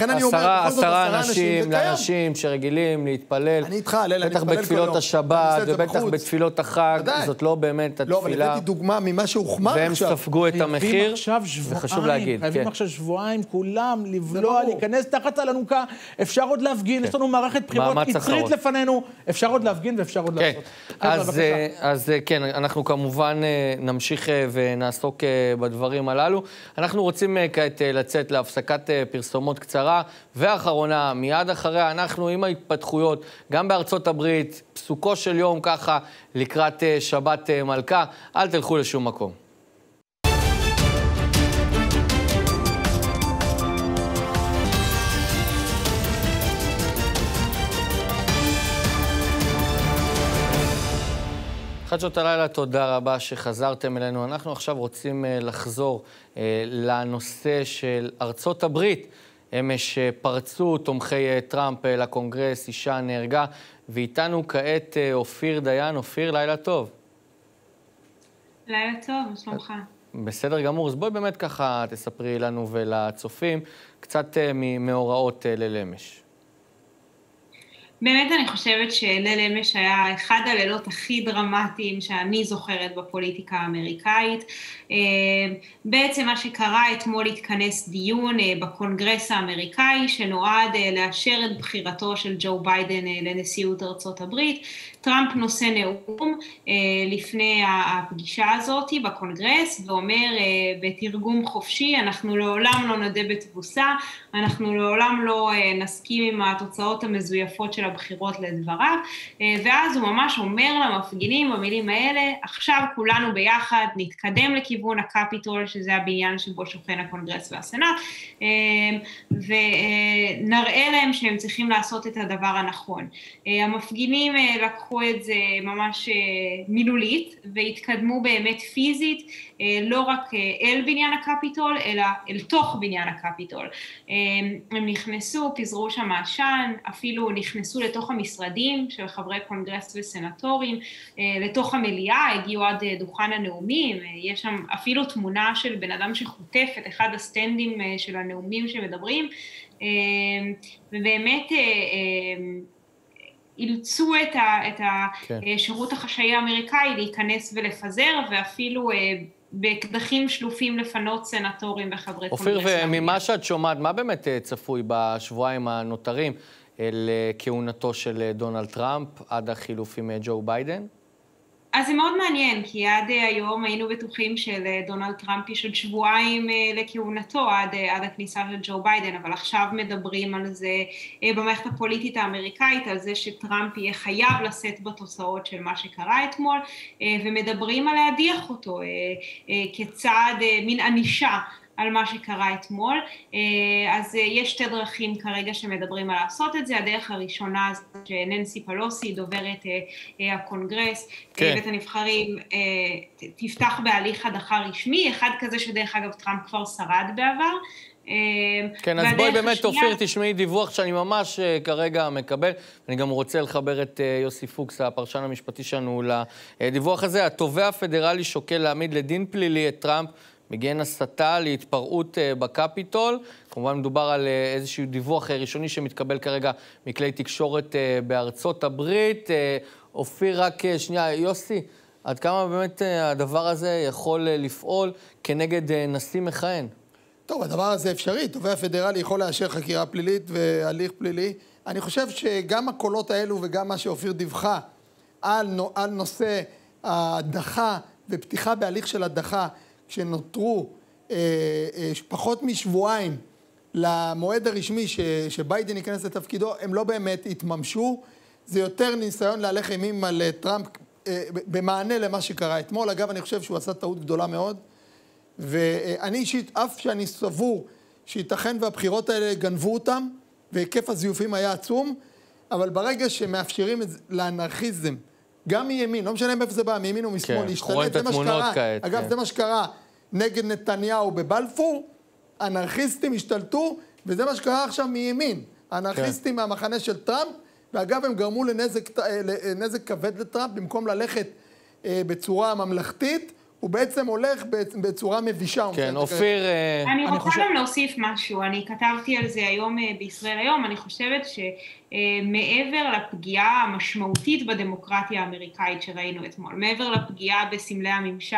עשרה אנשים לאנשים שרגילים להתפלל. אני איתך, לילה, בטח בתפילות השבת, ובטח בתפילות החג, זאת לא באמת התפילה. לא, אבל הבאתי דוגמה ממה שהוחמר עכשיו. והם ספגו את המחיר, זה חשוב להגיד. חייבים עכשיו שבועיים, כולם לבלוע, להיכנס תחת האלונקה, אפשר עוד להפגין, יש לנו מערכת בחירות יצרית לפנינו, אפשר עוד להפגין ואפשר עוד לעשות. אז כן, אנחנו כמובן נמשיך ונעסוק בדברים הללו. אנחנו רוצים כעת לצאת להפסקת פרסומות קצרה, ואחרונה, מיד אחריה, אנחנו עם ההתפתחויות, גם בארצות הברית, פסוקו של יום ככה, לקראת שבת מלכה, אל תלכו לשום מקום. חדשות הלילה, תודה רבה שחזרתם אלינו. אנחנו עכשיו רוצים לחזור לנושא של ארצות הברית. אמש פרצו תומכי טראמפ לקונגרס, אישה נהרגה, ואיתנו כעת אופיר דיין. אופיר, לילה טוב. לילה טוב, מה שלומך? בסדר גמור, אז בואי באמת ככה תספרי לנו ולצופים קצת ממאורעות ליל אמש. באמת אני חושבת שליל אמש היה אחד הלילות הכי דרמטיים שאני זוכרת בפוליטיקה האמריקאית. בעצם מה שקרה אתמול התכנס דיון בקונגרס האמריקאי שנועד לאשר את בחירתו של ג'ו ביידן לנשיאות ארצות הברית. טראמפ נושא נאום לפני הפגישה הזאת בקונגרס ואומר בתרגום חופשי, אנחנו לעולם לא נודה בתבוסה, אנחנו לעולם לא נסכים עם התוצאות המזויפות של הבחירות לדבריו, ואז הוא ממש אומר למפגינים במילים האלה, עכשיו כולנו ביחד נתקדם לכיוון הקפיטול, שזה הבניין שבו שוכן הקונגרס והסנאט, ונראה להם שהם צריכים לעשות את הדבר הנכון. המפגינים לקחו את זה ממש מילולית, והתקדמו באמת פיזית, לא רק אל בניין הקפיטול, אלא אל תוך בניין הקפיטול. הם נכנסו, פיזרו שם עשן, אפילו נכנסו לתוך המשרדים של חברי קונגרס וסנטורים, לתוך המליאה, הגיעו עד דוכן הנאומים, יש שם אפילו תמונה של בן אדם שחוטף את אחד הסטנדים של הנאומים שמדברים, ובאמת אילצו את, ה, את השירות החשאי האמריקאי להיכנס ולפזר, ואפילו באקדחים שלופים לפנות סנטורים וחברי קונגרס. אופיר, וממה שאת שומעת, מה באמת צפוי בשבועיים הנותרים לכהונתו של דונלד טראמפ עד החילוף עם ג'ו ביידן? אז זה מאוד מעניין, כי עד היום היינו בטוחים של דונלד טראמפ יש עוד שבועיים לכהונתו עד, עד הכניסה של ג'ו ביידן, אבל עכשיו מדברים על זה במערכת הפוליטית האמריקאית, על זה שטראמפ יהיה חייב לשאת בתוצאות של מה שקרה אתמול, ומדברים על להדיח אותו כצעד מין ענישה על מה שקרה אתמול. אז יש שתי דרכים כרגע שמדברים על לעשות את זה. הדרך הראשונה זה שננסי פלוסי, דוברת הקונגרס, כן. בית הנבחרים, תפתח בהליך הדחה רשמי, אחד כזה שדרך אגב טראמפ כבר שרד בעבר. כן, אז בואי באמת, אופיר, תשמעי דיווח שאני ממש כרגע מקבל. אני גם רוצה לחבר את יוסי פוקס, הפרשן המשפטי שלנו, לדיווח הזה. התובע הפדרלי שוקל להעמיד לדין פלילי את טראמפ בגין הסתה להתפרעות בקפיטול. כמובן מדובר על איזשהו דיווח ראשוני שמתקבל כרגע מכלי תקשורת בארצות הברית. אופיר, רק שנייה, יוסי, עד כמה באמת הדבר הזה יכול לפעול כנגד נשיא מכהן? טוב, הדבר הזה אפשרי. תובע פדרלי יכול לאשר חקירה פלילית והליך פלילי. אני חושב שגם הקולות האלו וגם מה שאופיר דיווחה על, על נושא ההדחה ופתיחה בהליך של הדחה, שנותרו אה, אה, פחות משבועיים למועד הרשמי ש, שביידן ייכנס לתפקידו, הם לא באמת התממשו. זה יותר ניסיון להלך אימים על טראמפ אה, במענה למה שקרה אתמול. אגב, אני חושב שהוא עשה טעות גדולה מאוד. ואני אישית, אף שאני סבור שייתכן והבחירות האלה גנבו אותם, והיקף הזיופים היה עצום, אבל ברגע שמאפשרים את זה לאנרכיזם, גם מימין, לא משנה מאיפה זה בא, מימין ומשמאל, כן, להשתלט, זה מה שקרה. כעת, אגב, כן. זה מה שקרה נגד נתניהו בבלפור, אנרכיסטים השתלטו, וזה מה שקרה עכשיו מימין. אנרכיסטים כן. מהמחנה של טראמפ, ואגב, הם גרמו לנזק, לנזק כבד לטראמפ, במקום ללכת בצורה ממלכתית, הוא בעצם הולך בצורה מבישה. כן, אופיר... אני רוצה גם להוסיף משהו, אני כתבתי על זה היום בישראל היום, אני חושבת שמעבר לפגיעה המשמעותית בדמוקרטיה האמריקאית שראינו אתמול, מעבר לפגיעה בסמלי הממשל,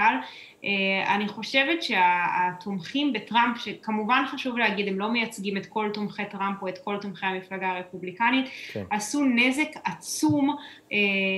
אני חושבת שהתומכים בטראמפ, שכמובן חשוב להגיד, הם לא מייצגים את כל תומכי טראמפ או את כל תומכי המפלגה הרפובליקנית, כן. עשו נזק עצום אה,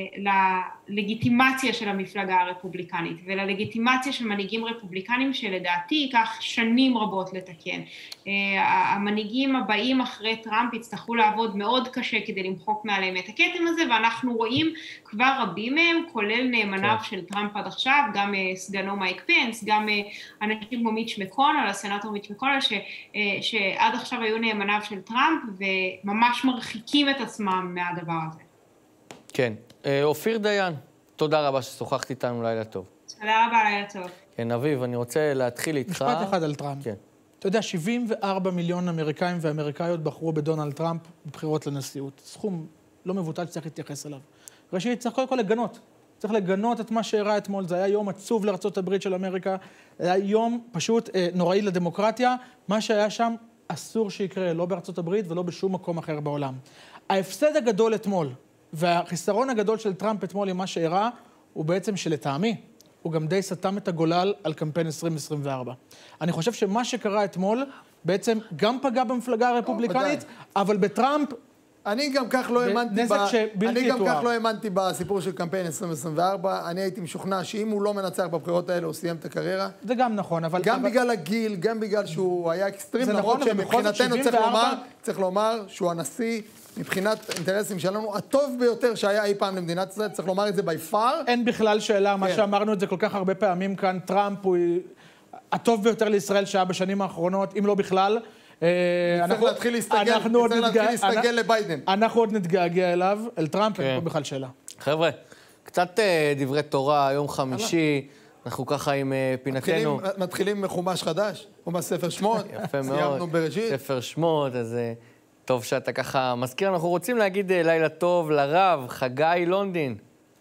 ללגיטימציה של המפלגה הרפובליקנית, וללגיטימציה של מנהיגים רפובליקנים, שלדעתי ייקח שנים רבות לתקן. אה, המנהיגים הבאים אחרי טראמפ יצטרכו לעבוד מאוד קשה כדי למחוק מעליהם את הכתם הזה, ואנחנו רואים כבר רבים מהם, כולל נאמניו כן. של טראמפ עד עכשיו, גם אה, סגנו מייק פנס, גם אנשים כמו מיץ' מקונל, הסנאטור מיץ' מקונל, ש, שעד עכשיו היו נאמניו של טראמפ, וממש מרחיקים את עצמם מהדבר הזה. כן. אופיר דיין, תודה רבה ששוחחת איתנו, לילה טוב. תודה רבה, לילה טוב. כן, אביב, אני רוצה להתחיל איתך. משפט אחד על טראמפ. כן. אתה יודע, שבעים וארבעה מיליון אמריקאים ואמריקאיות בחרו בדונלד טראמפ בבחירות לנשיאות. סכום לא מבוטל שצריך להתייחס אליו. ראשית, צריך קודם כל לגנות צריך לגנות את מה שהראה אתמול, זה היה יום עצוב לארצות הברית של אמריקה, זה היה יום פשוט אה, נוראי לדמוקרטיה, מה שהיה שם אסור שיקרה, לא בארצות הברית ולא בשום מקום אחר בעולם. ההפסד הגדול אתמול, והחיסרון הגדול של טראמפ אתמול עם מה שהראה, הוא בעצם שלטעמי, הוא גם די סתם את הגולל על קמפיין עשרים עשרים וארבע. אני חושב שמה שקרה אתמול, בעצם גם פגע במפלגה הרפובליקנית, אבל בטראמפ, אני גם כך לא האמנתי נזק שבלתי אני גם יתואר. כך לא האמנתי בסיפור של קמפיין עשרים עשרים וארבע. אני הייתי משוכנע שאם הוא לא מנצח בבחירות האלה, הוא סיים את הקריירה. זה גם נכון, אבל... גם אבל... בגלל הגיל, גם בגלל שהוא היה אקסטרים, למרות נכון, שמבחינתנו צריך לומר, צריך לומר שהוא הנשיא, מבחינת אינטרסים שלנו, הטוב ביותר שהיה אי פעם למדינת ישראל, צריך לומר את זה by far. אין בכלל שאלה, כן. מה שאמרנו את זה כל כך הרבה פעמים כאן, טראמפ הוא הטוב ביותר לישראל שהיה בשנים האחרונות, אם לא בכלל. צריך להתחיל להסתגל, צריך להתחיל להסתגל לביידן. אנחנו עוד נתגעגע אליו, אל טראמפ, אין פה בכלל שאלה. חבר'ה, קצת דברי תורה, יום חמישי, אנחנו ככה עם פינתנו. מתחילים מחומש חדש, חומש ספר שמות, יפה מאוד, ספר שמות, אז טוב שאתה ככה מזכיר. אנחנו רוצים להגיד לילה טוב לרב, חגי לונדין.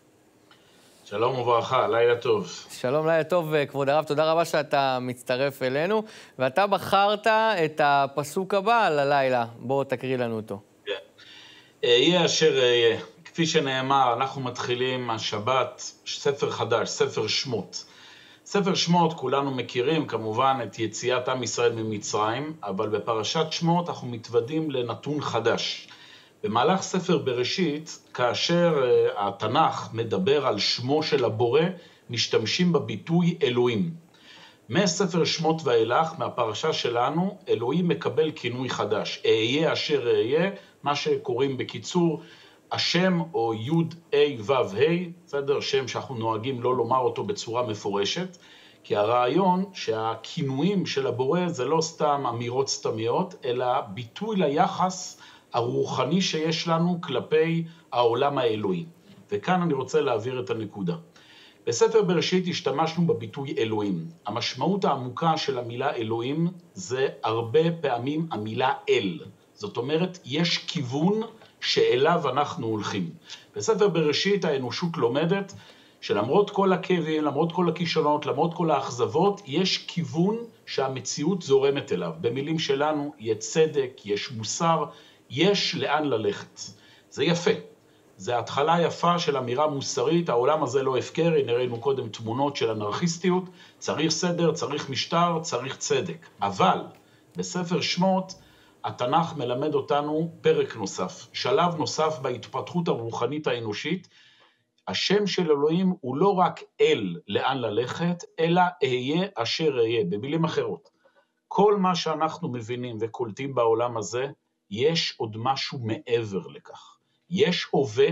שלום וברכה, לילה טוב. שלום, לילה טוב, כבוד הרב, תודה רבה שאתה מצטרף אלינו, ואתה בחרת את הפסוק הבא ללילה, בוא תקריא לנו אותו. כן. יהיה אשר יהיה, כפי שנאמר, אנחנו מתחילים השבת, ספר חדש, ספר שמות. ספר שמות, כולנו מכירים כמובן את יציאת עם ישראל ממצרים, אבל בפרשת שמות אנחנו מתוודים לנתון חדש. במהלך ספר בראשית, כאשר uh, התנ"ך מדבר על שמו של הבורא, משתמשים בביטוי אלוהים. מספר שמות ואילך, מהפרשה שלנו, אלוהים מקבל כינוי חדש. אהיה אשר אהיה, מה שקוראים בקיצור, השם או יוד אי וו ה', בסדר? שם שאנחנו נוהגים לא לומר אותו בצורה מפורשת, כי הרעיון שהכינויים של הבורא זה לא סתם אמירות סתמיות, אלא ביטוי ליחס הרוחני שיש לנו כלפי העולם האלוהי. וכאן אני רוצה להעביר את הנקודה. בספר בראשית השתמשנו בביטוי אלוהים. המשמעות העמוקה של המילה אלוהים זה הרבה פעמים המילה אל. זאת אומרת, יש כיוון שאליו אנחנו הולכים. בספר בראשית האנושות לומדת שלמרות כל הכאבים, למרות כל הכישלונות, למרות כל האכזבות, יש כיוון שהמציאות זורמת אליו. במילים שלנו, יש צדק, יש מוסר, יש לאן ללכת. זה יפה. זה התחלה יפה של אמירה מוסרית, העולם הזה לא הפקר, הנה ראינו קודם תמונות של אנרכיסטיות, צריך סדר, צריך משטר, צריך צדק. אבל בספר שמות, התנ"ך מלמד אותנו פרק נוסף, שלב נוסף בהתפתחות הרוחנית האנושית. השם של אלוהים הוא לא רק אל לאן ללכת, אלא אהיה אשר אהיה. במילים אחרות, כל מה שאנחנו מבינים וקולטים בעולם הזה, יש עוד משהו מעבר לכך. יש הווה,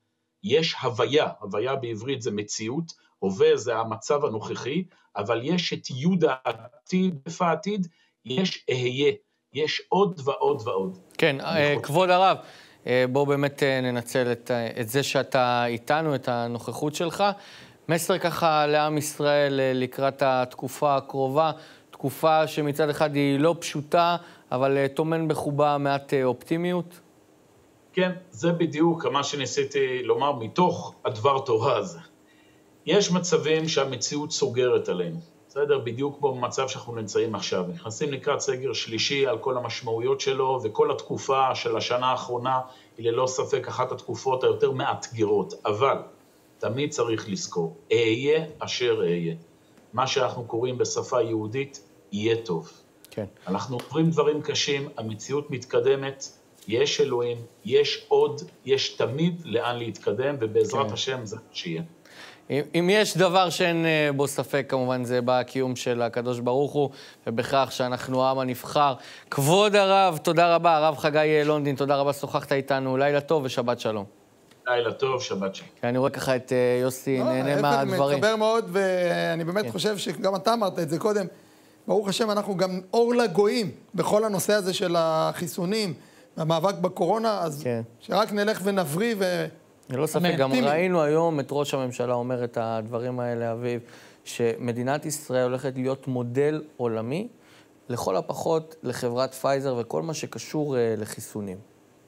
יש הוויה, הוויה בעברית זה מציאות, הווה זה המצב הנוכחי, אבל יש את יוד העתיד, איפה העתיד, יש אהיה, יש עוד ועוד ועוד. כן, כבוד הרב, בואו באמת ננצל את, את זה שאתה איתנו, את הנוכחות שלך. מסר ככה לעם ישראל לקראת התקופה הקרובה, תקופה שמצד אחד היא לא פשוטה, אבל תומן בחובה מעט אופטימיות. כן, זה בדיוק מה שניסיתי לומר מתוך הדבר תורה הזה. יש מצבים שהמציאות סוגרת עלינו. בסדר, בדיוק במצב שאנחנו נמצאים עכשיו. נכנסים לקראת סגר שלישי על כל המשמעויות שלו, וכל התקופה של השנה האחרונה היא ללא ספק אחת התקופות היותר מאתגרות. אבל תמיד צריך לזכור, אהיה אשר אהיה. מה שאנחנו קוראים בשפה יהודית, יהיה טוב. כן. אנחנו עוברים דברים קשים, המציאות מתקדמת, יש אלוהים, יש עוד, יש תמיד לאן להתקדם, ובעזרת כן. השם זה שיהיה. אם, אם יש דבר שאין בו ספק, כמובן זה בקיום של הקדוש ברוך הוא, ובכך שאנחנו העם הנבחר. כבוד הרב, תודה רבה, הרב חגי לונדין, תודה רבה, שוחחת איתנו, לילה טוב ושבת שלום. לילה טוב, שבת שלום. אני רואה ככה את יוסי לא, נהנה מהדברים. מתחבר מאוד, ואני באמת כן. חושב שגם אתה אמרת את זה קודם, ברוך השם, אנחנו גם אור לגויים בכל הנושא הזה של החיסונים, המאבק בקורונה, אז כן. שרק נלך ונבריא ו... לא ספק, גם ראינו היום את ראש הממשלה אומר את הדברים האלה, אביב, שמדינת ישראל הולכת להיות מודל עולמי, לכל הפחות לחברת פייזר וכל מה שקשור לחיסונים.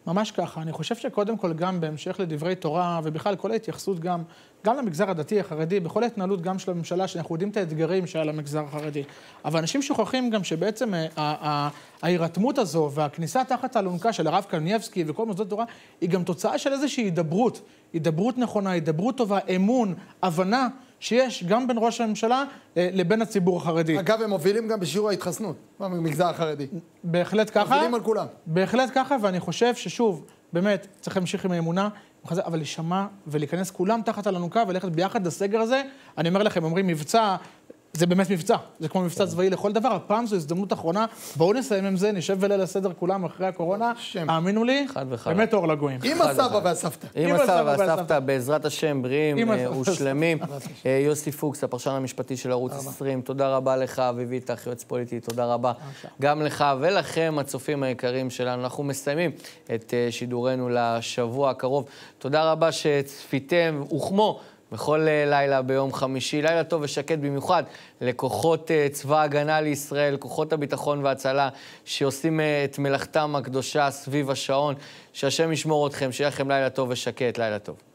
ממש ככה. אני חושב שקודם כל גם בהמשך לדברי תורה, ובכלל כל ההתייחסות גם, גם למגזר הדתי, החרדי, בכל ההתנהלות גם של הממשלה, שאנחנו יודעים את האתגרים שהיה למגזר החרדי. אבל אנשים שוכחים גם שבעצם ההירתמות הזו והכניסה תחת האלונקה של הרב קניבסקי וכל מוסדות תורה, היא גם תוצאה של איזושהי הידברות. הידברות נכונה, הידברות טובה, אמון, הבנה, שיש גם בין ראש הממשלה לבין הציבור החרדי. אגב, הם מובילים גם בשיעור ההתחסנות, במגזר החרדי. בהחלט ככה. מובילים על כולם. בהחלט ככה, ואני חושב ששוב, באמת, צריך להמשיך עם האמונה, אבל לשמע ולהיכנס כולם תחת האלונקה וללכת ביחד לסגר הזה. אני אומר לכם, אומרים מבצע, זה באמת מבצע. זה כמו מבצע צבאי לכל דבר. הפעם זו הזדמנות אחרונה. בואו נסיים עם זה, נשב וליל הסדר כולם אחרי הקורונה. האמינו לי, באמת אור לגויים. עם הסבא והסבתא. עם הסבא והסבתא, בעזרת השם, בריאים ושלמים. יוסי פוקס, הפרשן המשפטי של ערוץ עשרים, תודה רבה לך, אביבי איתך, יועץ פוליטי, תודה רבה. גם לך ולכם, הצופים היקרים שלנו. אנחנו מסיימים את שידורנו לשבוע הקרוב. תודה רבה שצפיתם, וכמו בכל לילה ביום חמישי, לילה טוב ושקט במיוחד לכוחות צבא ההגנה לישראל, כוחות הביטחון וההצלה שעושים את מלאכתם הקדושה סביב השעון, שהשם ישמור אתכם, שיהיה לכם לילה טוב ושקט, לילה טוב.